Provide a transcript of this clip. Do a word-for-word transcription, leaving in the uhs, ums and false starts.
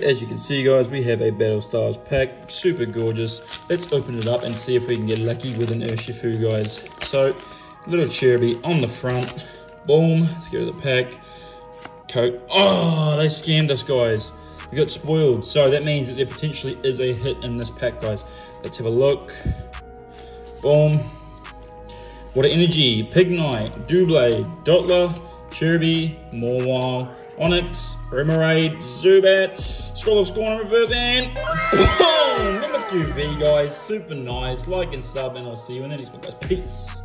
As you can see, guys, we have a Battle Stars pack, super gorgeous. Let's open it up and see if we can get lucky with an Urshifu, guys. So, little Cherubi on the front, boom, let's go to the pack. Coat, oh, they scammed us, guys. We got spoiled, so that means that there potentially is a hit in this pack, guys. Let's have a look. Boom. Water Energy, Pignite, Doublade, Dottler, Cherubi, Morwile, Onyx, Remoraid, Zubat, Scroll of Scorn in reverse, and boom! Number Q V, guys. Super nice. Like and sub, and I'll see you in the next one, guys. Peace.